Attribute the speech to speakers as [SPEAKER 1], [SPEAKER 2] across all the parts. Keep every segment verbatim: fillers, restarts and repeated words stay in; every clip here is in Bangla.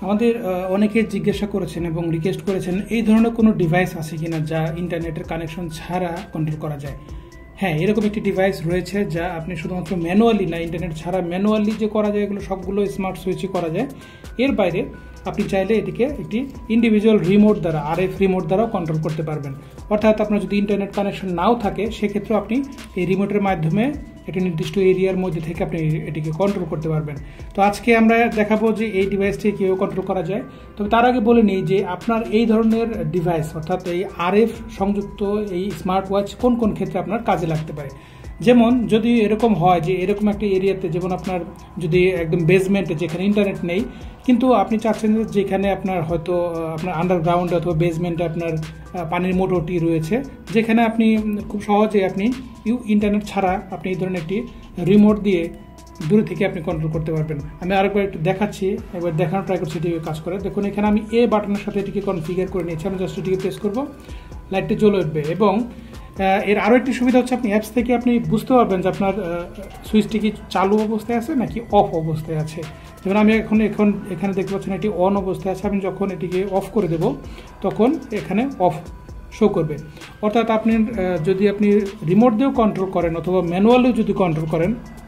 [SPEAKER 1] আমাদের অনেকে জিজ্ঞাসা করেছেন এবং রিকোয়েস্ট করেছেন এই ধরনের কোনো ডিভাইস আছে কিনা যা ইন্টারনেটের কানেকশন ছাড়া কন্ট্রোল করা যায়। হ্যাঁ, এরকম একটি ডিভাইস রয়েছে যা আপনি শুধুমাত্র ম্যানুয়ালি না, ইন্টারনেট ছাড়া ম্যানুয়ালি যে করা যায় এগুলো সবগুলো স্মার্ট সুইচই করা যায়। এর বাইরে আপনি চাইলে এটিকে একটি ইন্ডিভিজুয়াল রিমোট দ্বারা আর এফ রিমোট দ্বারাও কন্ট্রোল করতে পারবেন। অর্থাৎ আপনার যদি ইন্টারনেট কানেকশন নাও থাকে সেক্ষেত্রে আপনি এই রিমোটের মাধ্যমে একটি নির্দিষ্ট এরিয়ার মধ্যে থেকে আপনি এটিকে কন্ট্রোল করতে পারবেন। তো আজকে আমরা দেখাবো যে এই ডিভাইসটি কীভাবে কন্ট্রোল করা যায়। তবে তার আগে বলে নিই যে আপনার এই ধরনের ডিভাইস অর্থাৎ এই আর এফ সংযুক্ত এই স্মার্ট ওয়াচ কোন কোন ক্ষেত্রে আপনার কাজে লাগতে পারে। যেমন যদি এরকম হয় যে এরকম একটা এরিয়াতে, যেমন আপনার যদি একদম বেসমেন্টে যেখানে ইন্টারনেট নেই, কিন্তু আপনি চাচ্ছেন যে যেখানে আপনার হয়তো আপনার আন্ডারগ্রাউন্ডে অথবা বেসমেন্টে আপনার পানির মোটরটি রয়েছে, যেখানে আপনি খুব সহজে আপনি ইউ ইন্টারনেট ছাড়া আপনি এই ধরনের একটি রিমোট দিয়ে দূরে থেকে আপনি কন্ট্রোল করতে পারবেন। আমি আরেকবার একটু দেখাচ্ছি, একবার দেখানোর ট্রাই করছি এটিকে কাজ করে। দেখুন এখানে আমি এ বাটনের সাথে এটিকে কনফিগার করে নিয়েছি। আমি জাস্ট এটিকে প্রেস করবো, লাইটটি জ্বলে উঠবে। এবং এর আরও একটি সুবিধা হচ্ছে আপনি অ্যাপস থেকে আপনি বুঝতে পারবেন যে আপনার সুইচটি কি চালু অবস্থায় আছে নাকি অফ অবস্থায় আছে। যেমন আমি এখন এখন এখানে দেখতে পাচ্ছেন এটি অন অবস্থায় আছে। আমি যখন এটিকে অফ করে দেব তখন এখানে অফ শো করবে। অর্থাৎ আপনি যদি আপনি রিমোট দিয়েও কন্ট্রোল করেন অথবা ম্যানুয়ালিও যদি কন্ট্রোল করেন,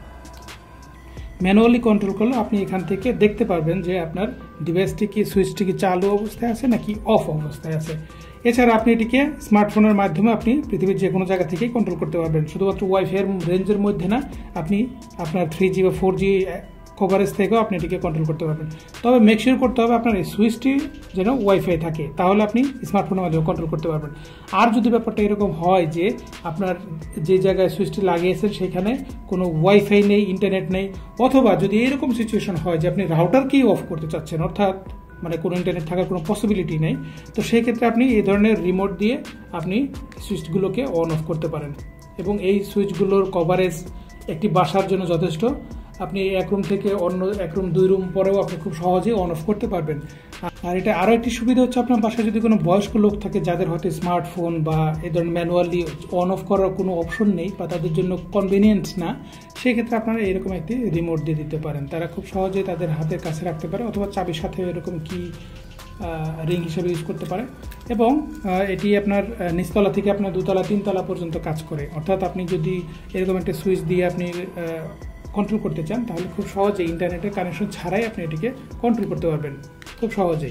[SPEAKER 1] ম্যানুয়ালি কন্ট্রোল করলে আপনি এখান থেকে দেখতে পারবেন যে আপনার ডিভাইসটি কি সুইচটি কি চালু অবস্থায় আছে নাকি অফ অবস্থায় আছে। এছাড়া আপনি এটিকে স্মার্টফোনের মাধ্যমে আপনি পৃথিবীর যে কোনো জায়গা থেকেই কন্ট্রোল করতে পারবেন। শুধুমাত্র ওয়াইফাইয়ের রেঞ্জের মধ্যে না, আপনি আপনার থ্রি জি বা ফোর জি কভারেজ থেকেও আপনি এটিকে কন্ট্রোল করতে পারবেন। তবে মেকশিওর করতে হবে আপনার এই সুইচটি যেন ওয়াইফাই থাকে, তাহলে আপনি স্মার্টফোনের মাধ্যমে কন্ট্রোল করতে পারবেন। আর যদি ব্যাপারটা এরকম হয় যে আপনার যে জায়গায় সুইচটি লাগিয়েছেন সেখানে কোনো ওয়াইফাই নেই, ইন্টারনেট নেই, অথবা যদি এরকম সিচুয়েশন হয় যে আপনি রাউটারকেই অফ করতে চাচ্ছেন, অর্থাৎ মানে কোনো ইন্টারনেট থাকার কোনো পসিবিলিটি নেই, তো সেই ক্ষেত্রে আপনি এই ধরনের রিমোট দিয়ে আপনি সুইচগুলোকে অন অফ করতে পারেন। এবং এই সুইচগুলোর কভারেজ একটি বাসার জন্য যথেষ্ট। আপনি এক রুম থেকে অন্য এক রুম দুই রুম পরেও আপনি খুব সহজেই অন অফ করতে পারবেন। আর এটা আরও একটি সুবিধা হচ্ছে আপনার বাসায় যদি কোনো বয়স্ক লোক থাকে যাদের হয়তো স্মার্টফোন বা এই ধরনের ম্যানুয়ালি অন অফ করার কোনো অপশন নেই বা তাদের জন্য কনভিনিয়েন্ট না, সেই ক্ষেত্রে আপনারা এরকম একটি রিমোট দিয়ে দিতে পারেন। তারা খুব সহজেই তাদের হাতের কাছে রাখতে পারে অথবা চাবির সাথে এরকম কি রিং হিসেবে ইউজ করতে পারে। এবং এটি আপনার নিচতলা থেকে আপনার দুতলা তিনতলা পর্যন্ত কাজ করে। অর্থাৎ আপনি যদি এরকম একটা সুইচ দিয়ে আপনি কন্ট্রোল করতে চান তাহলে খুব সহজেই ইন্টারনেটের কানেকশন ছাড়াই আপনি এটিকে কন্ট্রোল করতে পারবেন খুব সহজেই।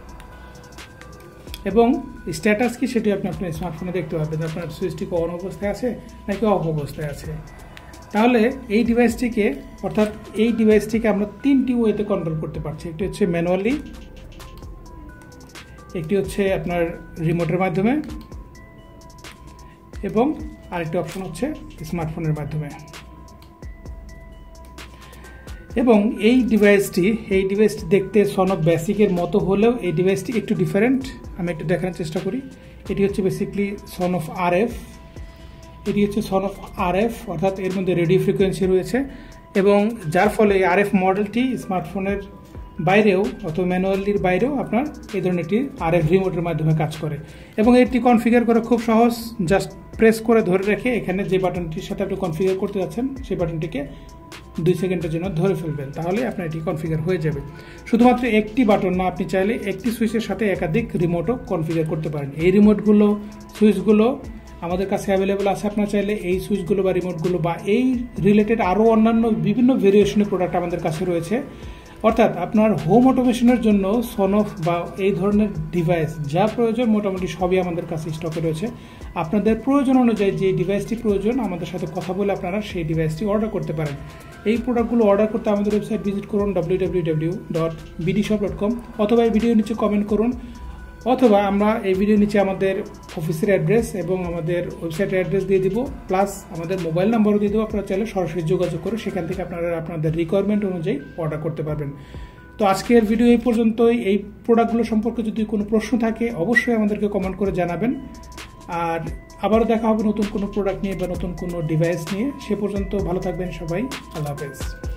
[SPEAKER 1] এবং স্ট্যাটাস কি সেটি আপনি আপনার স্মার্টফোনে দেখতে পারবেন, আপনার সুইচটি অন অবস্থায় আছে নাকি অফ অবস্থায় আছে। তাহলে এই ডিভাইসটিকে অর্থাৎ এই ডিভাইসটিকে আমরা তিনটি ওয়েতে কন্ট্রোল করতে পারছি। একটি হচ্ছে ম্যানুয়ালি, একটি হচ্ছে আপনার রিমোটের মাধ্যমে, এবং আরেকটি অপশন হচ্ছে স্মার্টফোনের মাধ্যমে। এবং এই ডিভাইসটি এই ডিভাইসটি দেখতে সন অফ বেসিকের মতো হলেও এই ডিভাইসটি একটু ডিফারেন্ট। আমি একটু দেখানোর চেষ্টা করি। এটি হচ্ছে basically son of R F. এটি হচ্ছে সন অফ আর এফ, অর্থাৎ এর মধ্যে রেডিও ফ্রিকোয়েন্সি রয়েছে, এবং যার ফলে এই আর এফ মডেলটি স্মার্টফোনের বাইরেও অথবা ম্যানুয়ালির বাইরেও আপনার এই ধরনের একটি আর এফ রিমোটের মাধ্যমে কাজ করে। এবং এটি কনফিগার করা খুব সহজ। জাস্ট প্রেস করে ধরে রেখে এখানে যে বাটনটির সাথে আপনি কনফিগার করতে যাচ্ছেন সেই বাটনটিকে দুই সেকেন্ডের জন্য ধরে ফেলবেন, তাহলে আপনার এটি কনফিগার হয়ে যাবে। শুধুমাত্র একটি বাটন না, আপনি চাইলে একটি সুইচের সাথে একাধিক রিমোটও কনফিগার করতে পারেন। এই রিমোটগুলো সুইচগুলো আমাদের কাছে অ্যাভেলেবেল আছে। আপনার চাইলে এই সুইচগুলো বা রিমোটগুলো বা এই রিলেটেড আরও অন্যান্য বিভিন্ন ভেরিয়েশনের প্রোডাক্ট আমাদের কাছে রয়েছে। অর্থাৎ আপনার হোম অটোমেশনের জন্য সনফ বা এই ধরনের ডিভাইস যা প্রয়োজন মোটামুটি সবই আমাদের কাছে স্টকে রয়েছে। আপনাদের প্রয়োজন অনুযায়ী যে ডিভাইসটি প্রয়োজন আমাদের সাথে কথা বলে আপনারা সেই ডিভাইসটি অর্ডার করতে পারেন। এই প্রোডাক্টগুলো অর্ডার করতে আমাদের ওয়েবসাইট ভিজিট করুন W W W dot bdshop dot com, অথবা এই ভিডিওর নিচে কমেন্ট করুন, অথবা আমরা এই ভিডিওর নিচে আমাদের অফিসের অ্যাড্রেস এবং আমাদের ওয়েবসাইটের অ্যাড্রেস দিয়ে দিব, প্লাস আমাদের মোবাইল নাম্বারও দিয়ে দেবো। আপনারা চাইলে সরাসরি যোগাযোগ করে সেখান থেকে আপনারা আপনাদের রিকোয়ারমেন্ট অনুযায়ী অর্ডার করতে পারবেন। তো আজকের ভিডিও এই পর্যন্তই। এই প্রোডাক্টগুলো সম্পর্কে যদি কোনো প্রশ্ন থাকে অবশ্যই আমাদেরকে কমেন্ট করে জানাবেন। আর আবারও দেখা হবে নতুন কোনো প্রোডাক্ট নিয়ে বা নতুন কোনো ডিভাইস নিয়ে। সে পর্যন্ত ভালো থাকবেন সবাই। আল্লাহ হাফেজ।